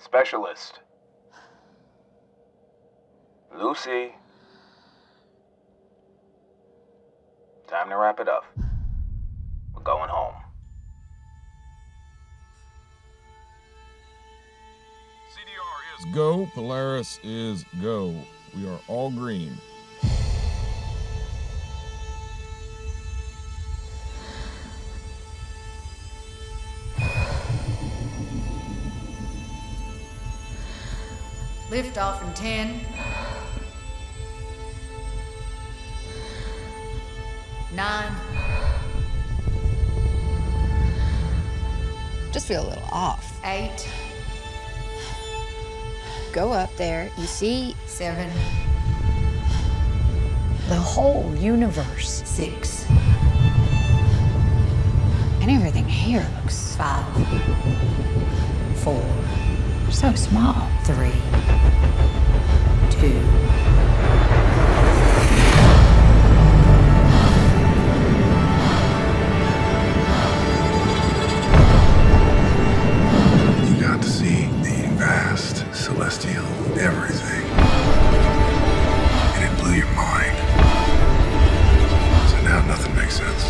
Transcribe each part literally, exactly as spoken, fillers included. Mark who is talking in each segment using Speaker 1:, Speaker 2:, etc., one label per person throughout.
Speaker 1: specialist. Lucy. Time to wrap it up. We're going home.
Speaker 2: C D R is go. Polaris is go. We are all green.
Speaker 3: Lift off in ten. Nine.
Speaker 4: Just feel a little off.
Speaker 3: Eight.
Speaker 4: Go up there, you see
Speaker 3: Seven.
Speaker 4: the whole universe.
Speaker 3: Six.
Speaker 4: And everything here looks
Speaker 3: Five. Four.
Speaker 4: so small.
Speaker 3: Three. Two.
Speaker 5: You got to see the vast, celestial everything. And it blew your mind. So now nothing makes sense.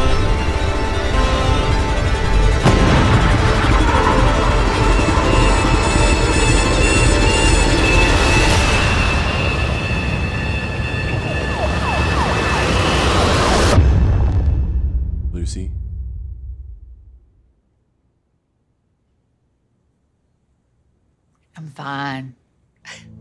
Speaker 6: Lucy?
Speaker 3: I'm fine.